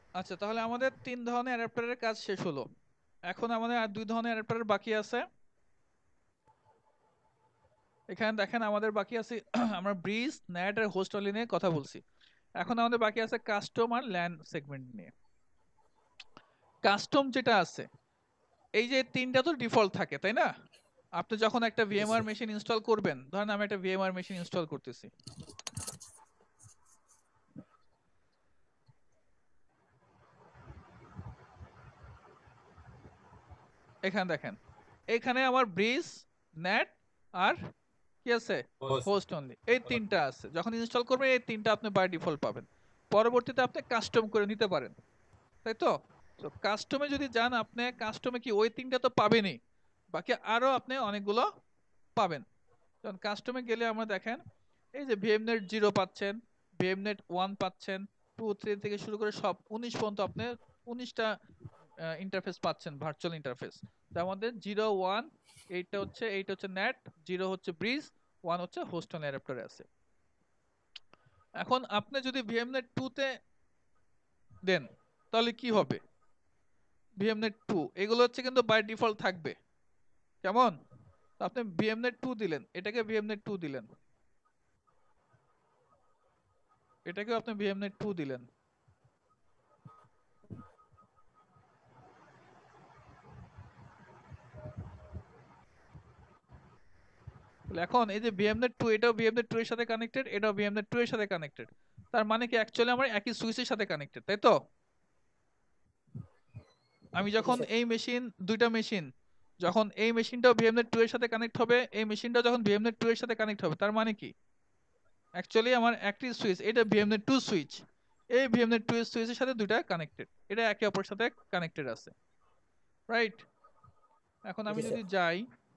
আচ্ছা, তাহলে আমাদের 3 ধরনের অ্যাডাপ্টারের কাজ শেষ হলো। এখন আমাদের আর 2 ধরনের অ্যাডাপ্টার বাকি আছে। এখানে দেখেন আমাদের বাকি আছে আমরা ব্রিজ, ন্যাট আর হোস্ট অনলি নিয়ে কথা বলছি। এখন আমাদের বাকি আছে কাস্টম আর ল্যান সেগমেন্ট নিয়ে। কাস্টম যেটা আছে, এই যে 3টা তো ডিফল্ট থাকে, তাই না? আপনি যখন একটা জি ভিএমআর স্যার। মেশিন ইনস্টল করবেন, ধরেন আমি একটা ভিএমআর মেশিন ইনস্টল করতেছি। এখানে দেখেন, এখানে আমার ব্রিজ, ন্যাট আর কি আছে, হোস্ট। হোস্ট অনলি, এই 3টা আছে। যখন ইনস্টল করবেন এই 3টা আপনি বাই ডিফল্ট পাবেন। পরবর্তীতে আপনি কাস্টম করে নিতে পারেন, তাই তো? তো কাস্টমে যদি যান, আপনি কাস্টমে কি ওই 3টা তো পাবেনই, বাকি আরো আপনি অনেকগুলো পাবেন। যখন কাস্টমে গেলে আমরা দেখেন এই যে ভিএমনেট 0 পাচ্ছেন, ভিএমনেট 1 পাচ্ছেন, 2 3 থেকে শুরু করে সব 19 পর্যন্ত আপনি 19টা ইন্টারফেস পাচ্ছেন, ভার্চুয়াল ইন্টারফেস। তার মধ্যে 0 1 এইটা হচ্ছে নেট, 0 হচ্ছে ব্রিজ, 1 হচ্ছে হোস্ট অন অ্যাডাপ্টারে আছে। এখন আপনি যদি ভিএমনেট 2 তে দেন তাহলে কি হবে? ভিএমনেট 2 এগুলো হচ্ছে কিন্তু বাই ডিফল্ট থাকবে। কেমন? তো আপনি ভিএমনেট 2 দিলেন, এটাকে ভিএমনেট 2 দিলেন, এটাকেও আপনি ভিএমনেট 2 দিলেন। তাহলে এখন এই যে ভিএমনেট 2, এটাও ভিএমনেট 2 এর সাথে কানেক্টেড, এটাও ভিএমনেট 2 এর সাথে কানেক্টেড। তার মানে কি অ্যাকচুয়ালি আমার একই সুইচের সাথে কানেক্টেড, তাই তো? আমি জি যখন স্যার। এই মেশিন, দুইটা মেশিন, যখন এই মেশিনটাও ভিএমনেট 2 এর সাথে কানেক্ট হবে, এই মেশিনটাও যখন ভিএমনেট 2 এর সাথে কানেক্ট হবে, তার মানে কি অ্যাকচুয়ালি আমার একটি সুইচ, এটা ভিএমনেট 2 সুইচ, এই ভিএমনেট 2 এর সুইচের সাথে দুইটা কানেক্টেড, এটা একে অপরের সাথে কানেক্টেড আছে, রাইট? এখন আমি জি যদি স্যার। যাই,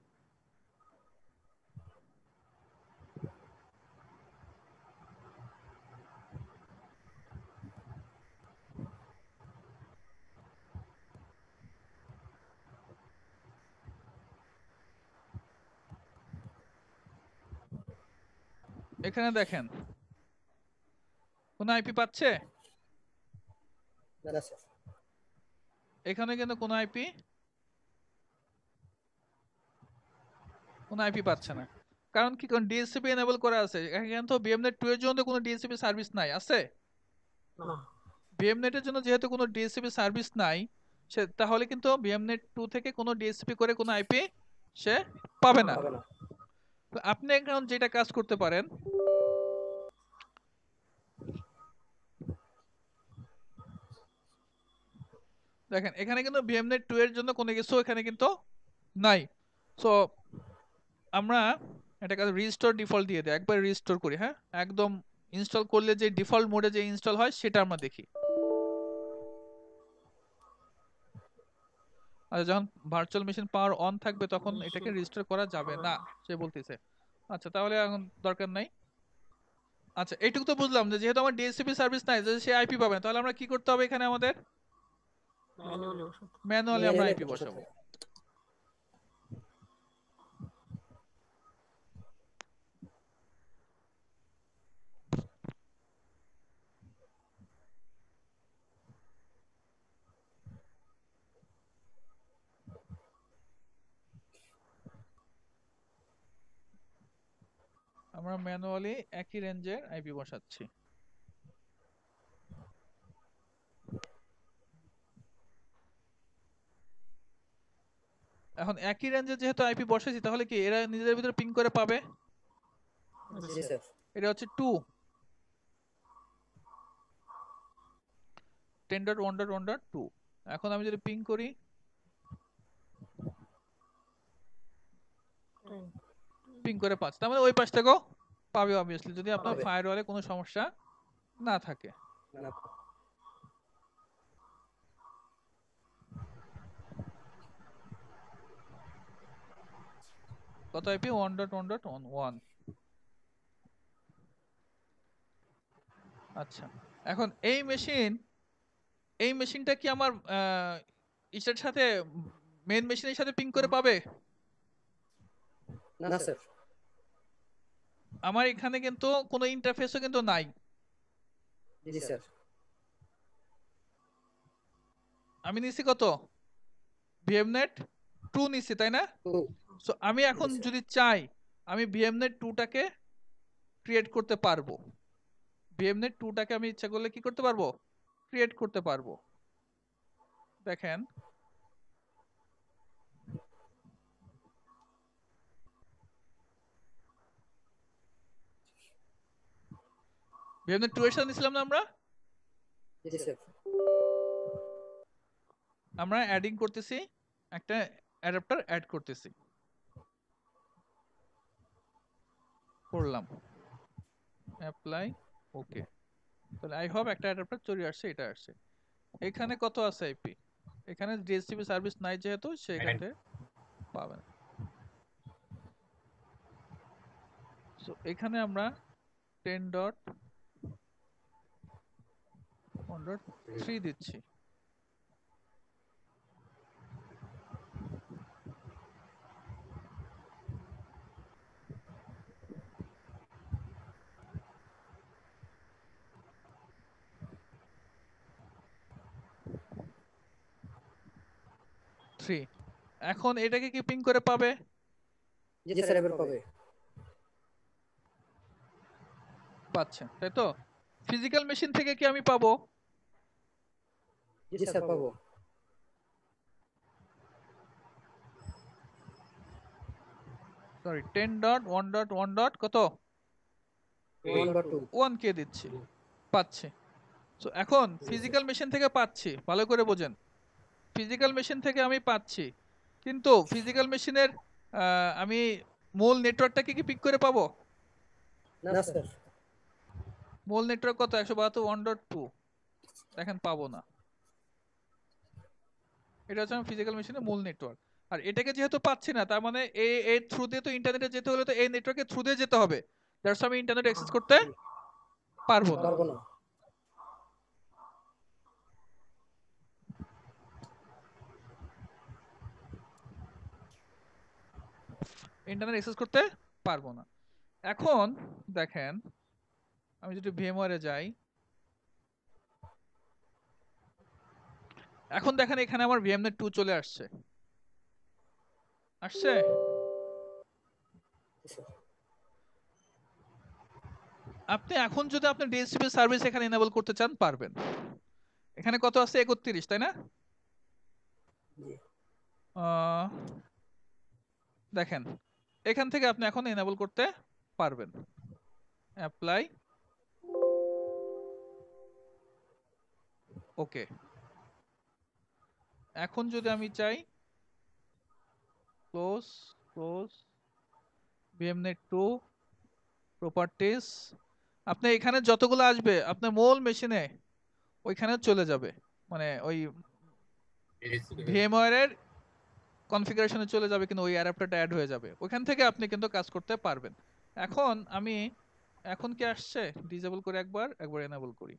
এখানে দেখেন কোন আইপি পাচ্ছে? না স্যার। এখানে কিন্তু কোনো আইপি পাচ্ছে না। কারণ কি, কারণ ডিএসসিপি এনেবল করা আছে এখানে, তো ভিএমনেট 2 এর জন্য তো কোনো ডিএসসিপি সার্ভিস নাই, আছে? না। ভিএমনেট এর জন্য যেহেতু কোনো ডিএসসিপি সার্ভিস নাই, সে তাহলে কিন্তু ভিএমনেট 2 থেকে কোনো ডিএসসিপি করে কোনো আইপি সে পাবে না। হবে না। তো আপনি এখন যেটা কাজ করতে পারেন, দেখেন এখানে কিন্তু ভিএমনেট 2 এর জন্য কোনো কিছু এখানে কিন্তু নাই। সো আমরা এটা কাজ রিস্টোর ডিফল্ট দিয়ে দিই, একবার রিস্টোর করি, হ্যাঁ, একদম ইনস্টল করলে যে ডিফল্ট মোডে যে ইনস্টল হয় সেটা আমরা দেখি। আচ্ছা, যখন ভার্চুয়াল মেশিন পাওয়ার অন থাকবে তখন এটাকে রিস্টোর করা যাবে না, সে বলতেছে। আচ্ছা, তাহলে এখন দরকার নাই। আচ্ছা, এইটুকু তো বুঝলাম যে যেহেতু আমার ডিএসসিপি সার্ভিস নাই, যে সে আইপি পাবে না, তাহলে আমরা কি করতে হবে এখানে আমাদের? ম্যানুয়ালি ওষুধ। ম্যানুয়ালি আমরা ম্যানুয়ালি আইপি বসাতে বসাবো। হবে। আমরা ম্যানুয়ালি একই রেঞ্জের আইপি বসাচ্ছি। এখন একই রেঞ্জে যেহেতু আইপি বসাইছি, তাহলে কি এরা নিজেদের ভিতরে পিং করে পাবে? জি স্যার। এটা হচ্ছে 2 10.1.1.2। এখন আমি যদি পিং করি, পিং করে 5, তার মানে ওই পাশ থেকেও পাবে অবভিয়াসলি, যদি আপনার হবে। ফায়ারওয়ালে কোনো সমস্যা না থাকে। না। কত আইপি? 1.1.1। আচ্ছা, এখন এই মেশিনটা কি আমার ইসের সাথে, মেন মেশিনের সাথে পিং করে পাবে? না স্যার। আমার এখানে কিন্তু কোনো ইন্টারফেসও কিন্তু নাই। জি স্যার। আমি নিছি কত ভিএমনেট 2 নিছি তাই না? টু সো আমি এখন জি স্যার যদি চাই আমি ভিএমনেট 2টাকে ক্রিয়েট করতে পারবো। ভিএমনেট 2টাকে আমি ইচ্ছা করলে কি করতে পারবো? ক্রিয়েট করতে পারবো। দেখেন ভিএমনেট 2 এর সাথে নিছিলাম না আমরা? জি স্যার আমরা অ্যাডিং করতেছি, একটা অ্যাডাপ্টার অ্যাড করতেছি, করলাম অ্যাপ্লাই ওকে। তাহলে আই হোপ একটা অ্যাডাপ্টার চলে আসছে, এটা আসছে। এখানে কত আছে আইপি? এখানে ডিএসসিপি সার্ভিস নাই যেহেতু সেখান থেকে পাবেন। সো এখানে আমরা 10.1.3 দিচ্ছি। থ্রি। এখন এটাকে কি পিং করে পাবে? জি স্যার এবার পাবে পাচ্ছে তাই তো? ফিজিক্যাল মেশিন থেকে কি আমি পাবো? জি স্যার পাবো সরি 10.1.1. কত? 1/2 1 কে দিচ্ছি, পাচ্ছে। সো এখন ফিজিক্যাল মেশিন থেকে পাচ্ছি, ভালো করে বোঝেন। ফিজিক্যাল মেশিন থেকে আমি পাচ্ছি, কিন্তু ফিজিক্যাল মেশিনের আমি মূল নেটওয়ার্কটাকে কি পিক করে পাবো? না স্যার মূল নেটওয়ার্ক কত? 172.1.2। দেখেন পাবো না। এটা হচ্ছে আমার ফিজিক্যাল মেশিনের মূল নেটওয়ার্ক। আর এটাকে যেহেতু পাচ্ছি না, তার মানে এর থ্রু দিয়ে তো ইন্টারনেটে যেতে হলে তো এই নেটওয়ার্কের থ্রু দিয়ে যেতে হবে। দ্যাটস আমি ইন্টারনেট অ্যাক্সেস করতে পারবো না। পারবো না ইন্টারনেট অ্যাক্সেস করতে পারবো না। এখন দেখেন আমি যদি ভিএমওয়ারে যাই, এখন দেখেন এখানে আমার ভিএমনেট 2 চলে আসছে। আসছে? জি স্যার আপনি এখন যদি আপনি ডিএসসিপি সার্ভিস এখানে এনেবল করতে চান পারবেন। এখানে কত আছে? 31 তাই না? জি আহ, দেখেন এখান থেকে আপনি এখন এনেবল করতে পারবেন। Apply okay. এখন যদি আমি চাই ক্লোজ ক্লোজ ভিএমনেট 2 প্রপার্টিজ, আপনি এখানে যতগুলো আসবে আপনার মূল মেশিনে ওইখানে চলে যাবে, মানে ওই ভিএমওয়্যার এর কনফিগারেশনে চলে যাবে, কিন্তু ওই অ্যাডাপ্টারটা অ্যাড হয়ে যাবে, ওখান থেকে আপনি কিন্তু কাজ করতে পারবেন। এখন আমি এখন কি আসছে ডিসেবল করে একবার একবার এনেবল করি।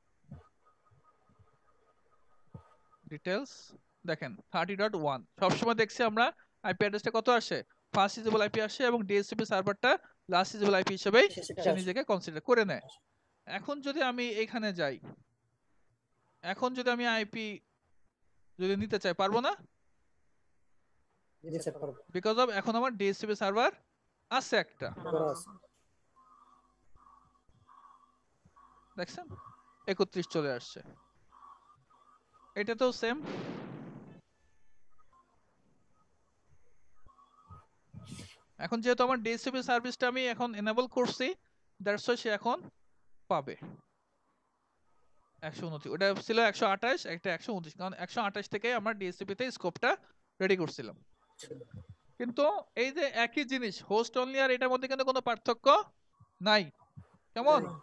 ডিটেলস দেখেন 30.1 সবসময় দেখছি আমরা আইপি অ্যাড্রেসটা কত আসে, ফার্স্ট ইউজেবল আইপি আসে এবং ডিএসসিপি সার্ভারটা লাস্ট ইউজেবল আইপি হিসেবেই সেটা সে নিজেকে কনসিডার করে নেয়। এখন যদি আমি এখানে যাই, এখন যদি আমি আইপি যদি নিতে চাই পারবো না, জি স্যার পারবো বিকজ অফ এখন আমার ডিএসসিপি সার্ভার আছে একটা। করা আছে দেখছেন 31 চলে আসছে। এটা তো সেম। এখন যেহেতু আমার ডিএসসিপি সার্ভিসটা আমি এখন এনেবল করছি, দ্যাটস ওয়াই সে এখন পাবে 129। ওটা ছিল 128, একটা 129, কারণ 128 থেকে আমার ডিএসসিপি তে স্কোপটা রেডি করছিলাম। কিন্তু এই যে একই জিনিস হোস্ট অনলি আর এটার মধ্যে কিন্তু কোনো পার্থক্য নাই। কেমন? নাই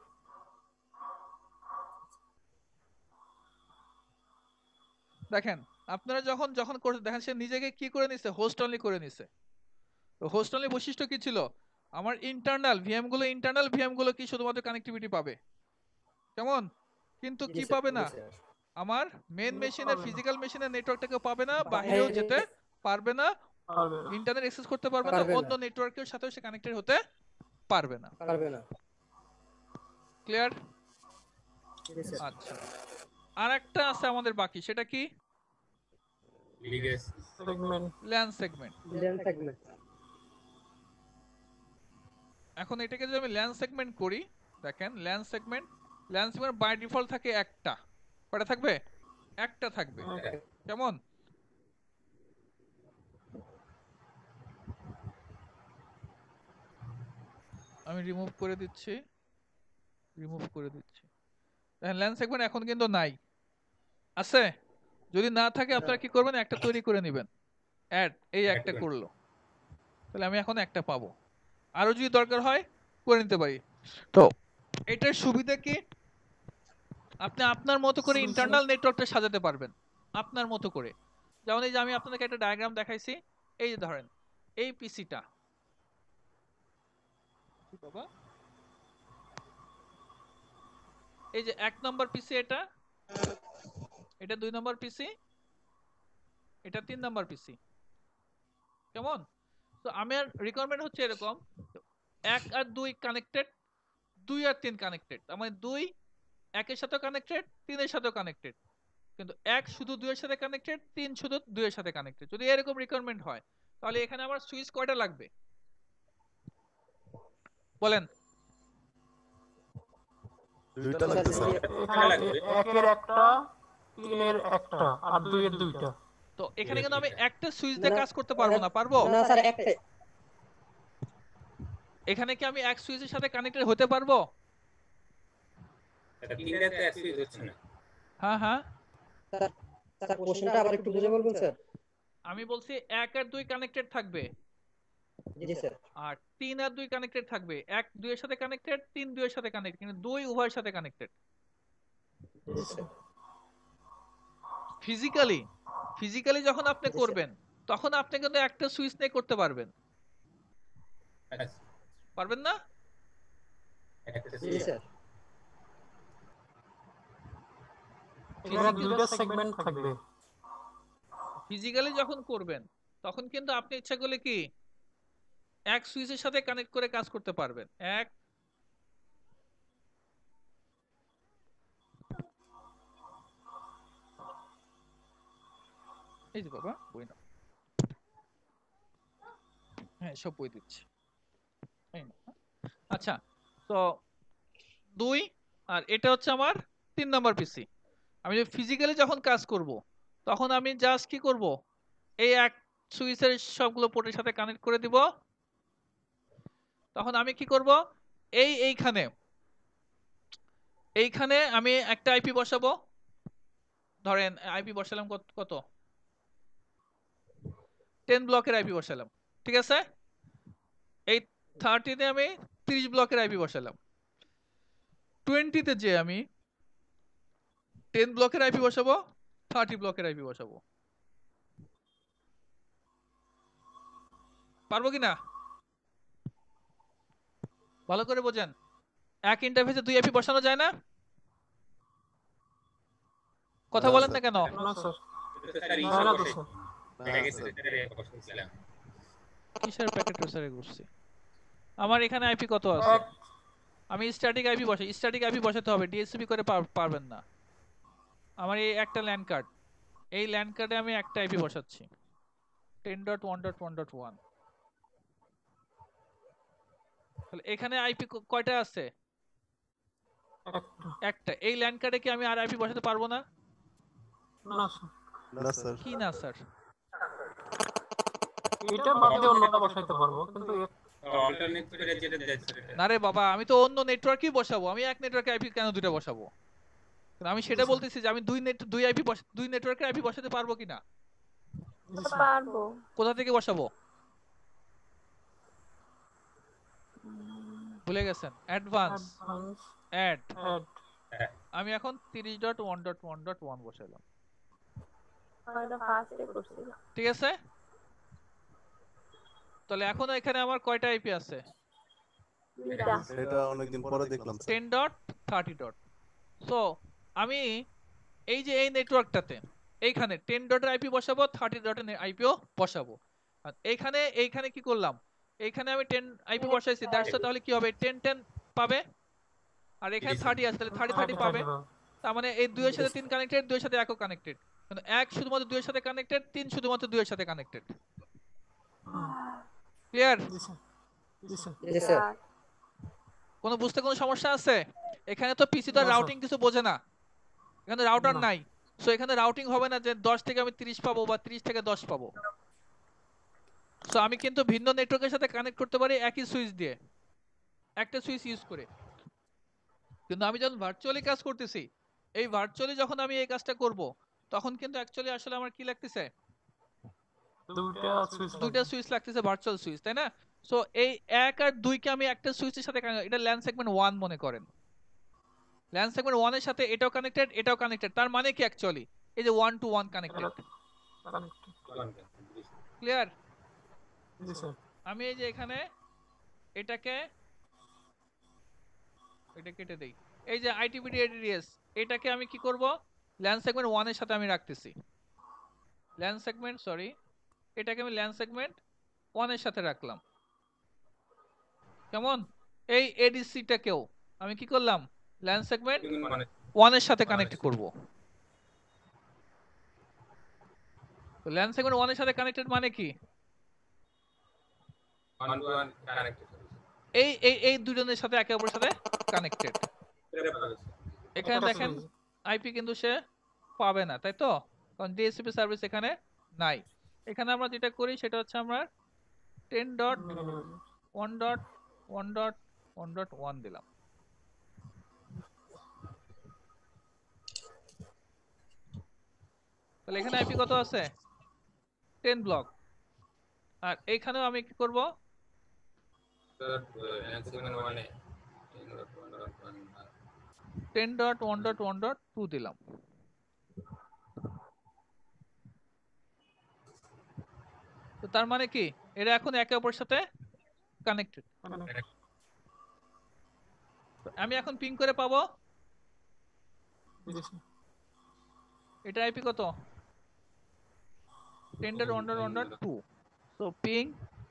দেখেন আপনারা যখন যখন দেখেন সে নিজেকে কি করে নিছে, হোস্ট অনলি করে নিছে। তো হোস্ট অনলি বৈশিষ্ট্য কি ছিল? আমার ইন্টারনাল ভিএম গুলো কি শুধুমাত্র কানেক্টিভিটি পাবে, কেমন? কিন্তু জি কি স্যার পাবে জি না, স্যার আমার মেন মেশিনের পাবে না ফিজিক্যাল মেশিনের নেটওয়ার্কটাকে পাবে না, বাহিরেও বাইরে যেতে পারবে না, পারবে না ইন্টারনেট অ্যাক্সেস করতে পারবে না, পারবে অন্য না নেটওয়ার্কের সাথেও সে কানেক্টেড হতে পারবে না। পারবে না ক্লিয়ার? জি স্যার আচ্ছা, আর একটা আছে আমাদের বাকি, সেটা কি? biggest segment, LAN segment. LAN segment. এখন এটাকে যদি আমি ল্যান সেগমেন্ট করি, দেখেন ল্যান সেগমেন্ট বাই ডিফল্ট থাকে একটা। কয়টা থাকবে? একটা থাকবে। okay, কেমন? আমি রিমুভ করে দিচ্ছি। দেখেন ল্যান সেগমেন্ট এখন কিন্তু নাই। আছে? যদি না থাকে আপনারা কি করবেন? একটা তৈরি করে নেবেন। অ্যাড এই একটা করলো। তাহলে আমি এখন একটা পাবো। আরো যদি দরকার হয় করে নিতে পারি। তো এটার সুবিধা কি? আপনি আপনার মতো করে ইন্টারনাল নেটওয়ার্কটা সাজাতে পারবেন আপনার মতো করে। যেমন এই যে আমি আপনাদেরকে একটা ডায়াগ্রাম দেখাইছি। এই যে ধরেন এই পিসিটা, বাবা এই যে 1 নম্বর পিসি, এটা 2 নম্বর পিসি, এটা 3 নম্বর পিসি। কেমন? তো আমার রিকোয়ারমেন্ট হচ্ছে এরকম 1 আর 2 কানেক্টেড, 2 আর 3 কানেক্টেড। তার মানে 2 1 এর সাথে কানেক্টেড, 3 এর সাথে কানেক্টেড। কিন্তু 1 শুধু 2 এর সাথে কানেক্টেড, 3 শুধু 2 এর সাথে কানেক্টেড। যদি এরকম রিকোয়ারমেন্ট হয় তাহলে এখানে আমার সুইচ কয়টা লাগবে বলেন? দুইটা লাগবে স্যার। এখানে একের একটা, তিনের একটা আর দুইয়ের দুইটা। তো এখানে কিন্তু আমি একটা সুইচ দিয়ে কাজ করতে পারবো না, পারবো? না স্যার একটাই। এখানে কি আমি এক সুইচের সাথে কানেক্টেড হতে পারবো? তিনটাতে এক সুইচ হচ্ছে না। হ্যাঁ হ্যাঁ, স্যার স্যার কোশ্চেনটা আবার একটু বুঝে বলবেন স্যার? আমি বলছি 1 আর 2 কানেক্টেড থাকবে, জি স্যার। আর 3 আর 2 কানেক্টেড থাকবে। 1 2 এর সাথে কানেক্টেড, 3 2 এর সাথে কানেক্টেড, কিন্তু 2 উভয়ের সাথে কানেক্টেড। জি স্যার। ফিজিক্যালি যখন আপনি জি, স্যার। করবেন তখন আপনি কিন্তু একটা সুইচ নিয়ে করতে পারবেন, পারবেন না? জি স্যার। এখানে দুইটা সেগমেন্ট থাকবে। ফিজিক্যালি যখন করবেন তখন কিন্তু আপনি ইচ্ছা করলে কি এক সুইচের সাথে কানেক্ট করে কাজ করতে পারবেন। এক এই যে বাবা বই না, হ্যাঁ সব বই দিচ্ছি। এই নাও, হ্যাঁ। আচ্ছা, তো 2 আর এটা হচ্ছে আমার 3 নাম্বার পিসি। আমি ফিজিক্যালি যখন কাজ করব তখন আমি জাস্ট কি করব, এই এক সুইচের সবগুলো পোর্টের সাথে কানেক্ট করে দিব। তখন আমি কি করব, এইখানে আমি একটা আইপি বসাবো। ধরেন আইপি বসালাম কত 10 ব্লকের আইপি বসালাম, ঠিক আছে? এই 30 তে আমি 30 ব্লকের আইপি বসালাম। 20 তে যে আমি 10 ব্লকের আইপি বসাবো, 30 ব্লকের আইপি বসাবো। পারবো কিনা ভালো করে বোঝেন। এক ইন্টারফেসে 2 আইপি বসানো যায় না? কথা না, বলেন না স্যার। কেন? না স্যার, স্যার হয় না তো স্যার। কিসের প্যাকেট রেসারে করছি? আমার এখানে আইপি কত আছে? আমি স্ট্যাটিক আইপি বসাতে হবে, ডিএসসিপি করে পারবেন না। আমার এই একটা ল্যান্ড কার্ড, এই ল্যান্ড কার্ডে আমি একটা আইপি বসাচ্ছি 10.1.1.1। তাহলে এখানে আইপি কয়টা আছে? একটা। এই ল্যান্ড কার্ডে কি আমি আর আইপি বসাতে পারবো না? না স্যার, না স্যার। কি না স্যার? এটা বাদ দিয়ে অন্যটা বসাইতে পারবো, কিন্তু অল্টারনেট করে যেটা যাচ্ছে না রে বাবা, আমি তো অন্য নেটওয়ার্কই বসাবো। আমি এক নেটওয়ার্কে আইপি কেন দুটো বসাবো? কারণ আমি সেটা বলতেছি যে আমি দুই নেটওয়ার্কের আইপি বসাতে পারবো কিনা। পারবো। কোথা থেকে বসাবো ভুলে গেছেন? Advance add. আমি এখন 30.1.1.1 বসাইলাম, এটা ফার্স্টে করছিলাম। ঠিক আছে? তাহলে এখন এখানে আমার কয়টা আইপি আছে? দুইটা। এটা অনেকদিন পরে দেখলাম স্যার। 10.30. সো আমি এই যে এই নেটওয়ার্কটাতে এইখানে 10 ডটের আইপি বসাবো, 30 ডটের আইপিও বসাবো। আর এইখানে কি করলাম, এইখানে আমি 10 আইপি বসাইছি, দ্যাটস তাহলে কি হবে 10 10 পাবে, আর এখানে 30 আছে তাহলে 30 30 পাবে। তার মানে এই দুইয়ের সাথে 3 কানেক্টেড, দুইয়ের সাথে একও কানেক্টেড। মানে 1 শুধুমাত্র 2 এর সাথে কানেক্টেড, 3 শুধুমাত্র 2 এর সাথে কানেক্টেড। ক্লিয়ার? জি স্যার জি স্যার জি স্যার কোনো বুঝতে কোনো সমস্যা আছে? এখানে তো পিসি তো না, স্যার। রাউটিং কিছু বোঝে না, এখানে রাউটার না। নাই। সো এখানে রাউটিং হবে না যে 10 থেকে আমি 30 পাবো বা 30 থেকে 10 পাবো। সো আমি কিন্তু ভিন্ন নেটওয়ার্কের সাথে কানেক্ট করতে পারি একই সুইচ দিয়ে, একটা সুইচ ইউজ করে। কিন্তু আমি যখন ভার্চুয়ালি কাজ করতেছি, এই ভার্চুয়ালি যখন আমি এই কাজটা করব, তখন কিন্তু অ্যাকচুয়ালি আসলে আমার কি লাগতেছে, দুইটা সুইচ লাগতেছে, ভার্চুয়াল সুইচ, তাই না? সো এই 1 আর 2 কে আমি একটা সুইচের সাথে এটা ল্যান সেগমেন্ট 1 মনে করেন। ল্যান সেগমেন্ট 1 এর সাথে এটাও কানেক্টেড, এটাও কানেক্টেড। তার মানে কি অ্যাকচুয়ালি এই যে 1 টু 1 কানেক্টেড। ক্লিয়ার? জি স্যার আমি এই যে এখানে এটাকে এটা কেটে দেই, এই যে আইটিভিডি এডিএস এটাকে আমি কি করব, ল্যান সেগমেন্ট 1 এর সাথে আমি রাখতেছি। ল্যান সেগমেন্ট সরি, এটাকে আমি ল্যান সেগমেন্ট 1 এর সাথে রাখলাম। কেমন? এই এডিসিটাকেও আমি কি করলাম, ল্যান সেগমেন্ট 1 এর সাথে কানেক্ট করব। তো ল্যান সেগমেন্ট 1 এর সাথে কানেক্টেড মানে কি, এই এই এই দুজনের সাথে একে অপরের সাথে কানেক্টেড। এখানে দেখেন আইপি কিন্তু সে পাবে না, তাই তো? কারণ ডিএসসিপি সার্ভিস এখানে নাই। এখানে আমরা যেটা করি সেটা হচ্ছে আমরা 10.1.1.1.1 দিলাম। তাহলে এখানে আইপি কত আছে, 10 ব্লক। আর এইখানেও আমি কি করব, 10.1.1.2 দিলাম। তো তার মানে কি এরা এখন একে অপরের সাথে কানেক্টেড। আমি এখন পিং করে পাবো, এটা আইপি কত, 10.1.1.2। সো পিং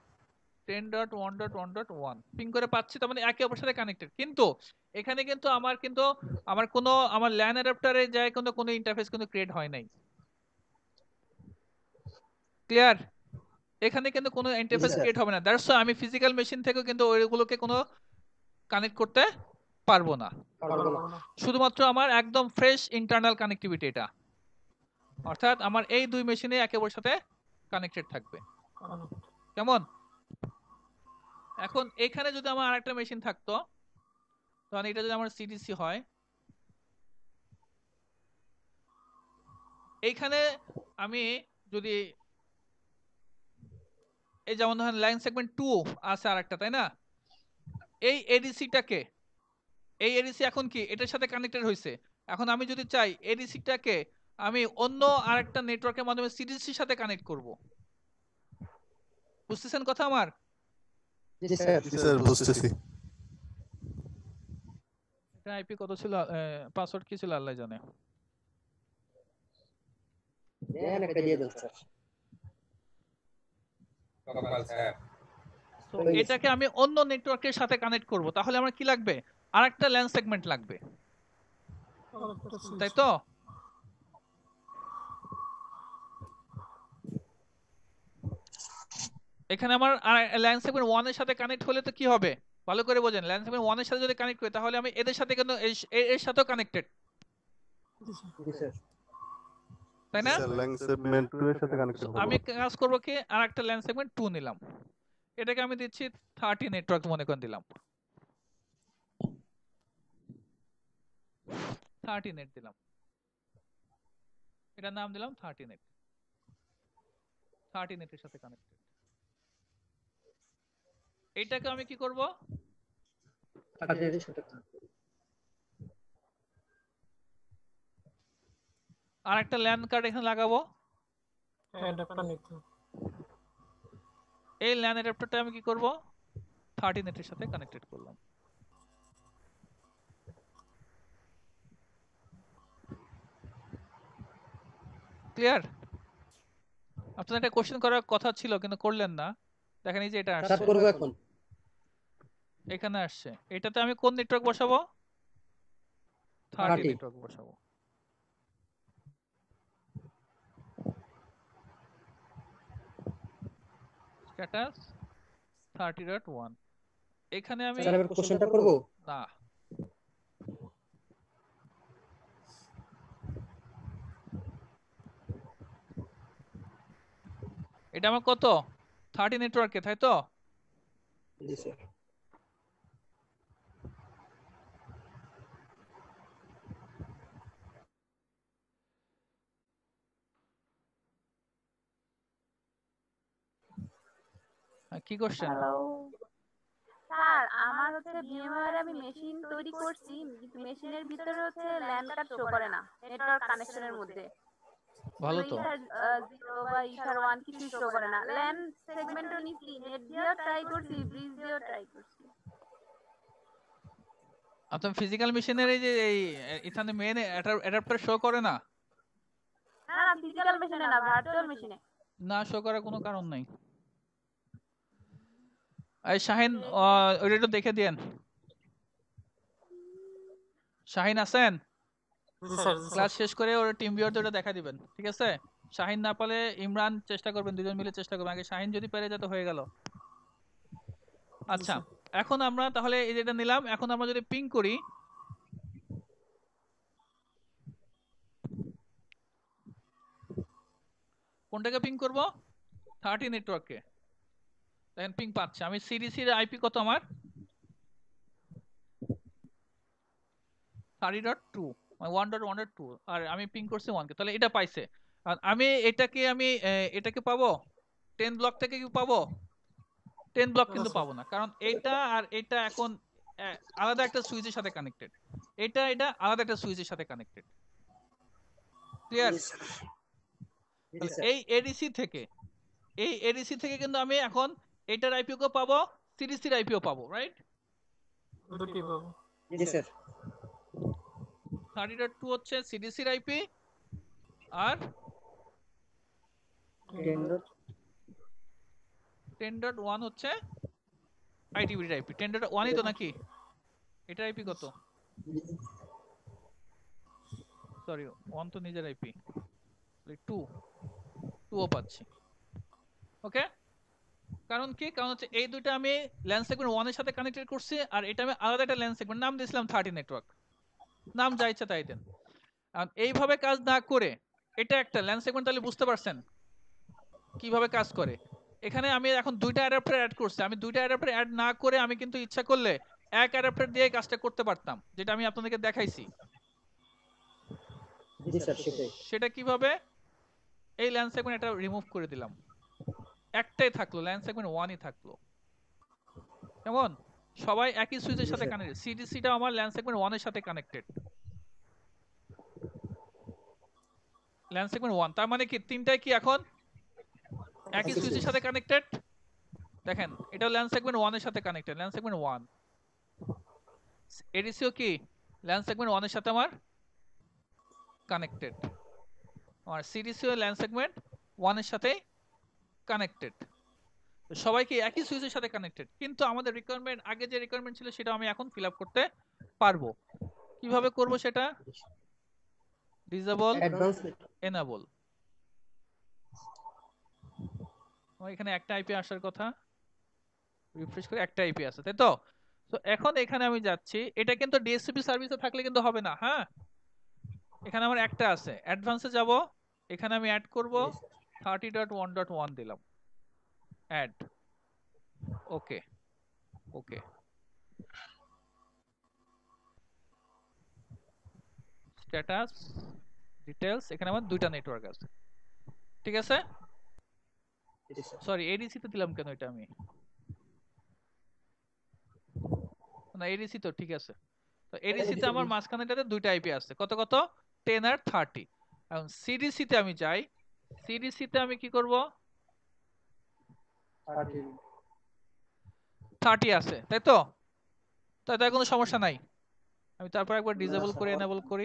10.1.1.1 পিং করে পাচ্ছি, তার মানে একে অপরের সাথে কানেক্টেড। কিন্তু এখানে কিন্তু আমার কোনো আমার ল্যান অ্যাডাপ্টারে যায় কোনো ইন্টারফেস কিন্তু ক্রিয়েট হয় নাই। ক্লিয়ার? এখানে কিন্তু কোনো ইন্টারফেস স্যার। ক্রিয়েট হবে না। দ্যাটস আমি ফিজিক্যাল মেশিন থেকে কিন্তু ওইগুলোকে কোনো কানেক্ট করতে পারবো না। পারবো না। শুধুমাত্র আমার একদম ফ্রেশ ইন্টারনাল কানেক্টিভিটি এটা, অর্থাৎ আমার এই দুই মেশিনে একে অপরের সাথে কানেক্টেড থাকবে। কেমন? এখন এখানে যদি আমার আরেকটা মেশিন থাকতো, তখন এটা যদি আমার সিডিসি হয়, এইখানে আমি যদি এই যেমন ধরেন লাইন সেগমেন্ট 2 আছে আরেকটা, তাই না? এই এডিসিটাকে, এই এডিসি এখন কি এটার সাথে কানেক্টেড হয়েছে। এখন আমি যদি চাই এডিসিটাকে আমি অন্য আরেকটা নেটওয়ার্কের মাধ্যমে সিডিসির সাথে কানেক্ট করব, বুঝতেছেন কথা আমার? জি স্যার জি স্যার বুঝতেছি। এটা আইপি কত ছিল, পাসওয়ার্ড কি ছিল আল্লাহ জানে। দেন একটা দিয়ে দেন স্যার তো এটাকে আমি অন্য নেটওয়ার্কের সাথে কানেক্ট করব, তাহলে আমার কি লাগবে, আরেকটা ল্যান সেগমেন্ট লাগবে, তাই তো? এখানে আমার ল্যান সেগমেন্ট 1 এর সাথে কানেক্ট হলে তো কি হবে, ভালো করে বোঝেন। ল্যান সেগমেন্ট 1 এর সাথে যদি কানেক্ট করি তাহলে আমি এদের সাথে কিন্তু এর সাথেও কানেক্টেড, জি স্যার তাই না? স্যার ল্যাং সেগমেন্ট 2 এর সাথে কানেক্ট করব। আমি কাজ করব কি, আরেকটা ল্যান সেগমেন্ট 2 নিলাম, এটাকে আমি দিচ্ছি 30 নেটওয়ার্ক মনে করে দিলাম, 30 নেট দিলাম, এটার নাম দিলাম 30 নেট, 30 নেটের সাথে কানেক্টেড। এইটাকে আমি কি করব, আপনাদের সাথে আরেকটা ল্যান কার্ড এখানে লাগাবো। এই ল্যান অ্যাডাপ্টারটা আমি কি করব, 30 নেটের সাথে কানেক্টেড করলাম। ক্লিয়ার? আপনাদের একটা কোশ্চেন করার কথা ছিল কিন্তু করলেন না, দেখেন এই যে এটা স্টার্ট আসছে, করব এখন এখানে আসছে। এটাতে আমি কোন নেটওয়ার্ক বসাবো, 30 30 নেটওয়ার্ক বসাবো। স্ট্যাটাস 30.1 এখানে আমি স্যার এবার কোশ্চেনটা করব না এটা আমার কত 30 নেটওয়ার্কে তাই তো জি স্যার কি কোশ্চেন হ্যালো স্যার আমার হচ্ছে ভিএমওয়্যারে আমি মেশিন তৈরি করছি কিন্তু মেশিনের ভিতরে হচ্ছে ল্যান কার্ড শো করে না নেটওয়ার্ক কানেকশনের মধ্যে ভালো তো ইথার 0 বা ইথার 1 কিছু শো করে না ল্যান সেগমেন্টও নিছি নেট দিয়েও ট্রাই করছি ব্রিজ দিয়েও ট্রাই করছি আপনার ফিজিক্যাল মেশিনের এই যে এই এখানে মেইন অ্যাডাপ্টার শো করে না না না ফিজিক্যাল মেশিনে না ভার্চুয়াল মেশিনে না শো করার কোনো কারণ নাই এই শাহিন ওইটা একটু দেখে দেন শাহিন আছেন জি স্যার জি ক্লাস স্যার শেষ করে ওর টিম ভিউয়ারতে ওটা দেখা দিবেন ঠিক আছে শাহিন না পারলে ইমরান চেষ্টা করবেন দুজন মিলে চেষ্টা করবেন আগে শাহিন যদি পেরে যেত হয়ে গেল আচ্ছা এখন আমরা তাহলে এই যেটা নিলাম এখন আমরা যদি পিং করি কোনটাকে পিং করব 30 নেটওয়ার্কে দেখেন পিং পাচ্ছে আমি সিডিসি এর আইপি কত আমার 30.2 মানে 1.1.2 আর আমি পিং করছি 1 কে তাহলে এটা পাইছে আর আমি এটাকে পাবো 10 ব্লক থেকে কি পাবো 10 ব্লক কিন্তু পাবো না কারণ এটা আর এটা এখন আলাদা একটা সুইচের সাথে কানেক্টেড এটা আলাদা একটা সুইচের সাথে কানেক্টেড ক্লিয়ার জি স্যার এই এডিসি থেকে কিন্তু আমি এখন এটার আইপিও কে পাবো সিডিসির আইপিও পাবো রাইট দুটি পাবো জি স্যার 30.2 হচ্ছে সিডিসির আইপি আর 10.1 হচ্ছে আইটিভির আইপি 10.1 ই তো নাকি এটার আইপি কত সরি 1 তো নিজের আইপি 2 ও পাচ্ছি ওকে কারণ কি কারণ হচ্ছে এই দুটো আমি ল্যান্ড সেগমেন্ট 1 এর সাথে কানেক্টেড করছি আর এটা আমি আলাদা একটা ল্যান্ড সেগমেন্ট নাম দিয়েছিলাম 30 নেটওয়ার্ক নাম যা ইচ্ছা তাই দেন আর এইভাবে কাজ না করে এটা একটা ল্যান্ড সেগমেন্ট তাহলে বুঝতে পারছেন কিভাবে কাজ করে এখানে আমি এখন দুইটা অ্যাডাপ্টার অ্যাড করছি আমি দুইটা অ্যাডাপ্টার অ্যাড না করে আমি কিন্তু ইচ্ছা করলে এক অ্যাডাপ্টার দিয়ে কাজটা করতে পারতাম যেটা আমি আপনাদেরকে দেখাইছি জি স্যার সেটাই সেটা কিভাবে এই ল্যান্ড সেগমেন্ট এটা রিমুভ করে দিলাম একটাই থাকলো ল্যান্ড সেগমেন্ট 1ই থাকলো কেমন সবাই একই সুইচের সাথে কানেক্টেড সিডিসিটা আমার ল্যান্ড সেগমেন্ট 1 এর সাথে কানেক্টেড ল্যান্ড সেগমেন্ট 1 তার মানে কি তিনটাই কি এখন একই সুইচের সাথে কানেক্টেড দেখেন এটা ল্যান্ড সেগমেন্ট 1 এর সাথে কানেক্টেড ল্যান্ড সেগমেন্ট 1 এডিসিও কি ল্যান্ড সেগমেন্ট 1 এর সাথে আমার কানেক্টেড আর সিডিসিও ল্যান্ড সেগমেন্ট 1 এর সাথে কানেক্টেড সবাই কি একই সুইচের সাথে কানেক্টেড কিন্তু আমাদের রিকোয়ারমেন্ট আগে যে রিকোয়ারমেন্ট ছিল সেটা আমি এখন ফিল আপ করতে পারবো কিভাবে করব সেটা ডিসেবল অ্যাডভান্স এনেবল আমার এখানে একটা আইপি আসার কথা রিফ্রেশ করে একটা আইপি আছে তাই তো তো এখন এখানে আমি যাচ্ছি এটা কিন্তু ডিএসসিপি সার্ভিসে থাকলে কিন্তু হবে না হ্যাঁ এখানে আমার একটা আছে অ্যাডভান্সে যাব এখানে আমি অ্যাড করব 30.1.1 দিলাম add okay okay status details এখানে আমার দুইটা নেটওয়ার্ক আছে ঠিক আছে সরি এডিসি তে দিলাম কেন এটা আমি না এডিসি তো ঠিক আছে তো এডিসি তে আমার মাঝখানেটাতে দুইটা আইপি আছে কত কত 10 আর 30 এখন সিডিসি তে আমি যাই সিডিসি তে আমি কি করব 30 আছে তাই তো তাই কোনো সমস্যা নাই আমি তারপর একবার ডিসেবল করে এনেবল করি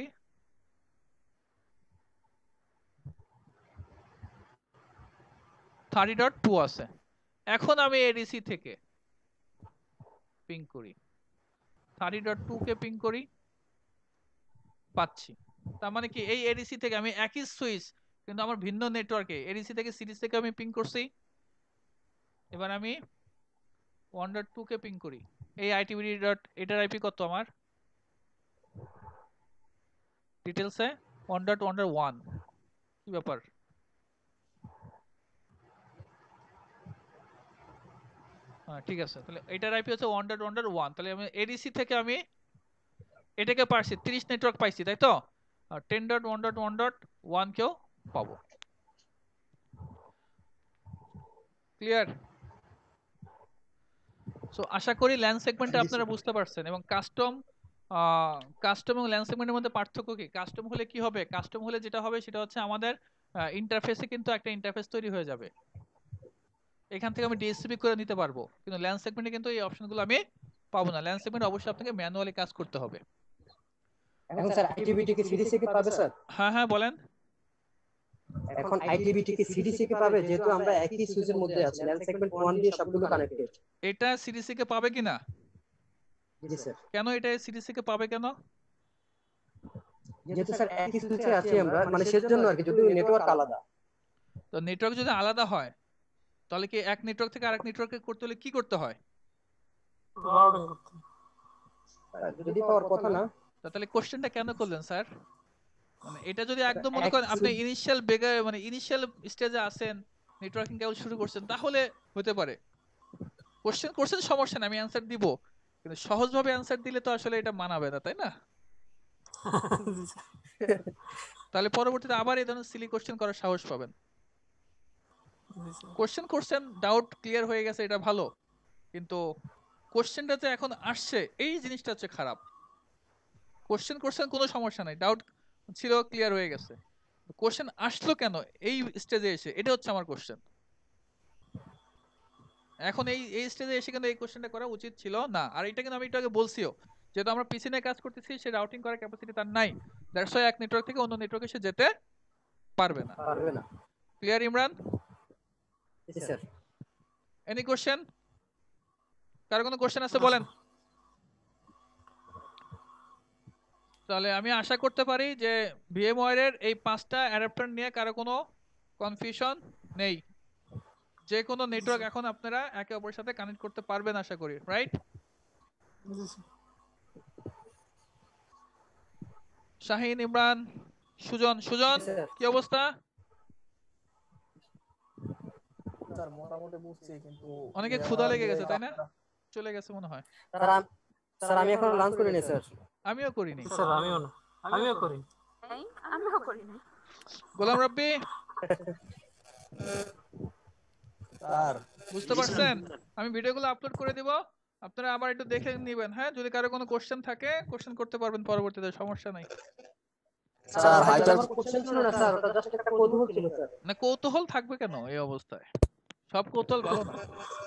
.2 আছে এখন আমি এডিসি থেকে পিং করি 30.2 কে পিং করি পাচ্ছি তার মানে কি এই এডিসি থেকে আমি একই সুইচ কিন্তু আমার ভিন্ন নেটওয়ার্কে এডিসি থেকে সিডিসি থেকে আমি পিং করছি এবার আমি 1.2 কে পিং করি। এই আইটিবিডি ডট এটার আইপি কত আমার ডিটেইলসে 1.1.1 কি ব্যাপার? হ্যাঁ ঠিক আছে, তাহলে এটার আইপি হচ্ছে 1.1.1। তাহলে আমি এডিসি থেকে আমি এটাকে পারছি 30 নেটওয়ার্ক পাইছি, তাই তো? আর 10.1.1.1 কেও পাবো। ক্লিয়ার? সো আশা করি ল্যান সেগমেন্টে আপনারা বুঝতে পারছেন। এবং কাস্টম এবং ল্যান সেগমেন্টের মধ্যে পার্থক্য কি? কাস্টম হলে কি হবে? কাস্টম হলে যেটা হবে সেটা হচ্ছে আমাদের ইন্টারফেসে কিন্তু একটা ইন্টারফেস তৈরি হয়ে যাবে, এখান থেকে আমি ডিএসসিপি করে নিতে পারবো। কিন্তু ল্যান সেগমেন্টে কিন্তু এই অপশনগুলো আমি পাবো না। ল্যান সেগমেন্টে অবশ্যই আপনাকে ম্যানুয়ালি কাজ করতে হবে। এখন স্যার আইটিবিটি কি সিডিসি কে পাবে স্যার? হ্যাঁ হ্যাঁ বলেন। এখন আইটিবিটি কি সিডিসি কে পাবে, যেহেতু আমরা একই সুইচের মধ্যে আছি, ল্যান সেগমেন্ট 1 দিয়ে সবগুলো কানেক্টেড। এটা সিডিসি কে পাবে কিনা? জি স্যার। কেন এটা সিডিসি কে পাবে কেন? যেহেতু স্যার একই সুইচে আছি আমরা, মানে সেজন্য আর কি, যদি নেটওয়ার্ক আলাদা। তো নেটওয়ার্ক যদি আলাদা হয় তাহলে কি এক নেটওয়ার্ক থেকে আরেক নেটওয়ার্কে করতে হলে কি করতে হয়? রাউটিং করতে। যদি পাওয়ার কথা না। তাহলে কোশ্চেনটা কেন করলেন স্যার? মানে এটা যদি একদম মনে করেন আপনি ইনিশিয়াল মানে ইনিশিয়াল স্টেজে আছেন, নেটওয়ার্কিং কেবল শুরু করছেন, তাহলে হতে পারে। কোশ্চেন করছেন সমস্যা না, আমি অ্যানসার দিব, কিন্তু সহজভাবে অ্যানসার দিলে তো আসলে এটা মানাবে না, তাই না? তাহলে পরবর্তীতে আবার এই ধরনের সিলি কোশ্চেন করার সাহস পাবেন। কোশ্চেন করছেন, ডাউট ক্লিয়ার হয়ে গেছে, এটা ভালো, কিন্তু কোশ্চেনটা যে এখন আসছে এই জিনিসটা হচ্ছে খারাপ। কোশ্চেন করছেন কোনো সমস্যা নাই, ডাউট ছিল ক্লিয়ার হয়ে গেছে, কোশ্চেন আসলো কেন এই স্টেজে এসে, এটা হচ্ছে আমার কোশ্চেন। এখন এই স্টেজে এসে কিন্তু এই কোশ্চেনটা করা উচিত ছিল না। আর এটা কিন্তু আমি একটু আগে বলছিও, যেহেতু আমরা পিছনে কাজ করতেছি, সে রাউটিং করার ক্যাপাসিটি তার নাই, দ্যাটস ওয়াই এক নেটওয়ার্ক থেকে অন্য নেটওয়ার্কে সে যেতে পারবে না। ক্লিয়ার ইমরান? জি স্যার। Any question? কার কোনো কোশ্চেন আছে বলেন। তাহলে আমি আশা করতে পারি যে ভিএমওয়্যার এর এই 5টা অ্যাডাপ্টার নিয়ে কারো কোনো কনফিউশন নেই। যে কোনো নেটওয়ার্ক এখন আপনারা একে অপরের সাথে কানেক্ট করতে পারবেন আশা করি, রাইট? শাহিন, ইমরান, সুজন কি অবস্থা? স্যার মোটামুটি বুঝছি, কিন্তু অনেকে ক্ষুধা লেগে গেছে তাই না? চলে গেছে মনে হয়। স্যার আমি এখন লাঞ্চ করিনি স্যার। আমিও করিনি স্যার। আমিও করি। আমিও করি না। গোলাম রাব্বি স্যার বুঝতে পারছেন? আমি ভিডিওগুলো আপলোড করে দিব, আপনারা আবার একটু দেখে নেবেন। হ্যাঁ, যদি কারো কোনো কোশ্চেন থাকে কোশ্চেন করতে পারবেন পরবর্তীতে, সমস্যা নাই। স্যার হাইপার কোশ্চেন ছিল না স্যার, ওটা জাস্ট একটা কৌতূহল ছিল স্যার। না কৌতূহল থাকবে কেন এই অবস্থায়? সব কৌতূহল ভালো না।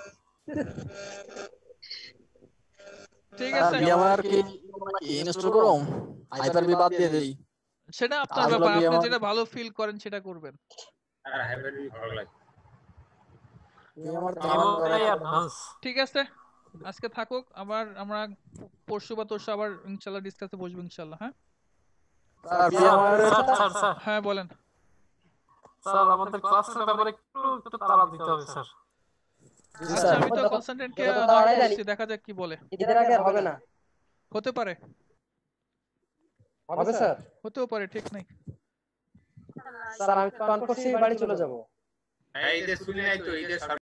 ঠিক আছে, আমি আমার কি ইনস্টল করুম, হাইপার বি বাদ দিয়ে দেই? সেটা আপনার ব্যাপার, আপনি যেটা ভালো ফিল করেন সেটা করবেন। আর হাইব্রিড ভালো লাগে। আমার অ্যাডভান্স। ঠিক আছে, আজকে থাকুক, আবার আমরা পরশু বা তরশু আবার ইনশাআল্লাহ ডিসকাসে বসবো ইনশাআল্লাহ। হ্যাঁ স্যার হ্যাঁ বলেন। স্যার আমাদের ক্লাসের ব্যাপারে একটু তাড়া দিতে হবে স্যার। আচ্ছা আমি তো কনসালটেন্টকে দেখা যাক কি বলে। এদের আগে আর হবে না। হতে পারে, হবে স্যার। হতেও পারে, ঠিক নাই। স্যার আমি প্ল্যান করছি বাড়ি চলে যাব। এই যে শুনি নাই তো, এই যে